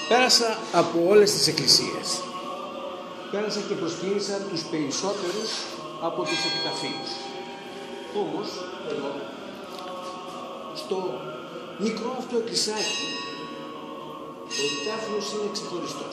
Πέρασα από όλες τις εκκλησίες. Πέρασα και προσκύνησα τους περισσότερους από τους επιταφείους. Όμως, εδώ, στο μικρό αυτό εκκλησάκι, ο επιτάφιος είναι ξεχωριστός.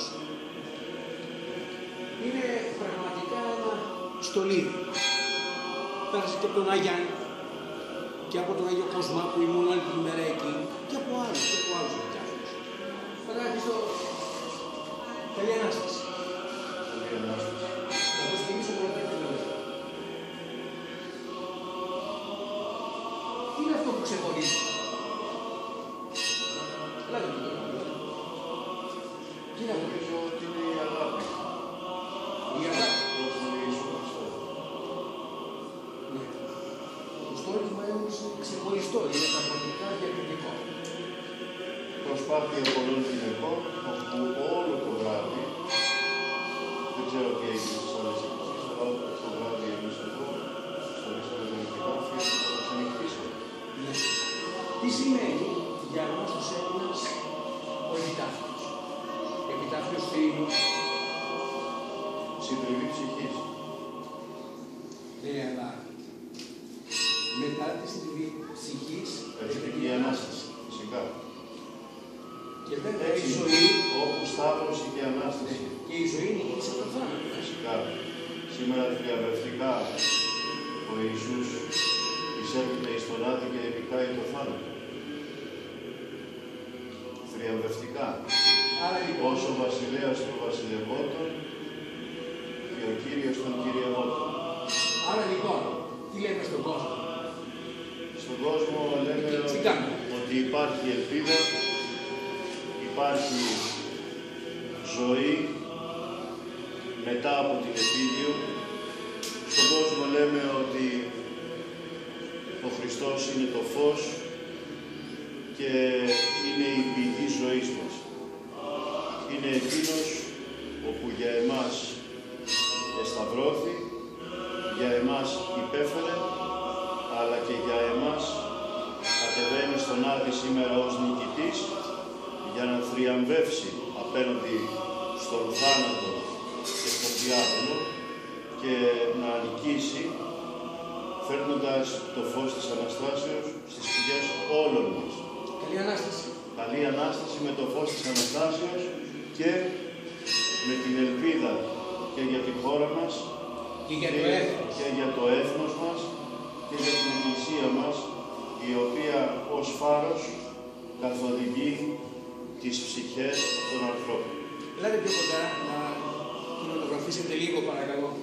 Είναι πραγματικά ένα στολίδι. Πέρασα και από τον Άγιαν και από τον Άγιο Κοσμά που ήμουν όλη την ημέρα εκεί και από άλλους επιτάφιους. Παράδειγμα, καλή Ανάσταση. Να προσκυνήσω πρώτα την Ελλάδα. Τι είναι αυτό που ξεχωρίζει? Ελάτε με το λόγο. Τι είναι αυτό? Νομίζω ότι είναι η αγάπη. Η αγάπη. Προς τον Ιησού Χριστό. Ναι. Το στόλισμα είναι ξεχωριστό, είναι πραγματικά διακριτικό. Προσπάθεια πολλών γυναικών, όπου όλο το βράδυ, δεν ξέρω τι έγινε στις άλλες εκκλησίες, αλλά όλο το βράδυ εμείς εδώ, στολίσαμε τον επιτάφιο, το ξανοιχτήσαμε. Ναι. Τι σημαίνει για εμάς τους Έλληνες ο επιτάφιος? Επιτάφιος φίλου. Συντριβή ψυχής. Ναι, αλλά μετά τη συντριβή ψυχής Έρχεται η Ανάσταση, φυσικά. και βέβαια Έτσι, η ζωή, όπου σταύρωση και Ανάσταση. και η ζωή νικήσε τον θάνατο. Φυσικά. Σήμερα θριαμβευτικά ο Ιησούς εισέρχεται εις τον Άδη και επικάει το θάνατο. Θριαμβευτικά. Άρα λοιπόν, Όσο ο βασιλέας των βασιλευόντων και ο Κύριος των κυριευόντων. άρα λοιπόν, τι λέμε στον κόσμο? Στον κόσμο λέμε ότι υπάρχει ελπίδα, υπάρχει ζωή μετά από την επίδειο. Στον κόσμο λέμε ότι ο Χριστός είναι το φως και είναι η πηγή ζωής μας. Είναι εκείνος όπου για εμάς εσταυρώθη, για εμάς υπέφερε, αλλά και για εμάς κατεβαίνει στον Άδη σήμερα ως νικητής για να θριαμβεύσει απέναντι στον θάνατο και στον διάβολο και να νικήσει φέρνοντας το φως της Αναστάσεως στις πηγές όλων μας. καλή Ανάσταση. Καλή Ανάσταση με το φως της Αναστάσεως και με την ελπίδα και για τη χώρα μας Και για το έθνος. και για το έθνος μας και για την Εκκλησία μας, η οποία ως φάρος καθοδηγεί τις ψυχές των ανθρώπων. Ελάτε πιο κοντά να κοινοτογραφήσετε λίγο παρακαλώ.